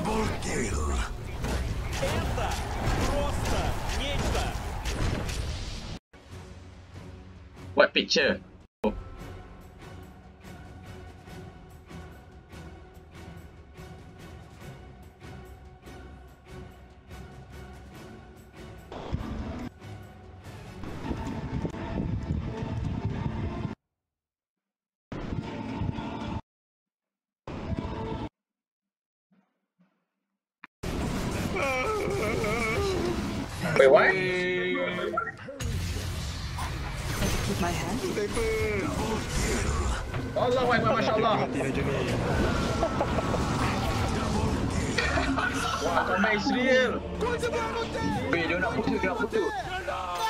Это просто нечто. What picture? Oh. Wait, what? With my hand? Allah Akbar, Masya Allah. Wah, combat Israel. Weh, dia nak putus.